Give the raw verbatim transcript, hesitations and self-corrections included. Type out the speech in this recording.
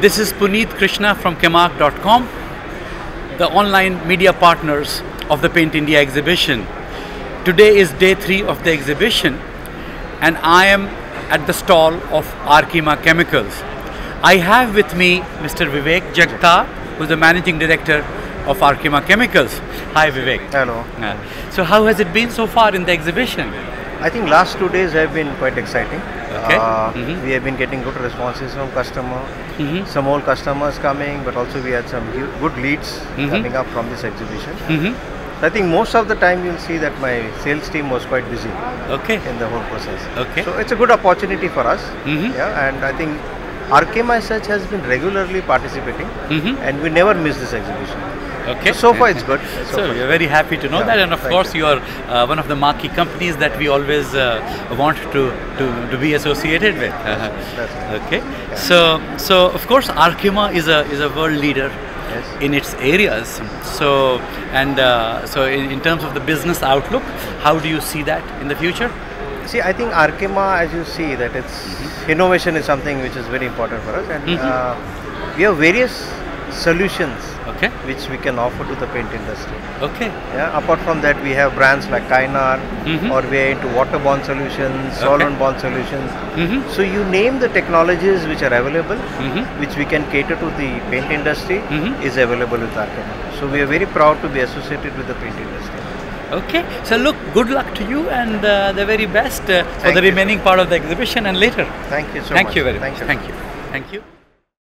This is Puneet Krishna from Kemark dot com, the online media partners of the Paintindia exhibition. Today is day three of the exhibition and I am at the stall of Arkema Chemicals. I have with me Mister Vivek Jagtar, who is the Managing Director of Arkema Chemicals. Hi Vivek. Hello. Uh, so how has it been so far in the exhibition? I think last two days have been quite exciting. Okay. Uh, mm-hmm. We have been getting good responses from customer, mm-hmm. some old customers coming, but also we had some good leads mm-hmm. coming up from this exhibition. Mm-hmm. So I think most of the time you'll see that my sales team was quite busy okay. in the whole process. Okay. So it's a good opportunity for us. Mm-hmm. Yeah, and I think Arkema as such has been regularly participating mm-hmm. and we never miss this exhibition. Okay. So, so far it's good. So, so we're very happy to know yeah, that, and of course you, you are uh, one of the marquee companies that we always uh, want to, to to be associated with. Uh, That's right. Okay. Yeah. So so of course Arkema is a is a world leader yes. in its areas. So and uh, so in, in terms of the business outlook, how do you see that in the future? See, I think Arkema, as you see, that it's mm-hmm. innovation is something which is very important for us, and mm-hmm. uh, we have various solutions okay. which we can offer to the paint industry. Okay. Yeah. Apart from that, we have brands like Kynar, mm-hmm. or we are into waterborne solutions, solvent-borne solutions. Mm-hmm. So you name the technologies which are available, mm-hmm. which we can cater to the paint industry, mm-hmm. is available with Arkema. So we are very proud to be associated with the paint industry. Okay, so look, good luck to you and uh, the very best uh, for Thank the you, remaining sir. part of the exhibition and later. Thank you so Thank much. you very Thank much. you. Thank you. Thank you.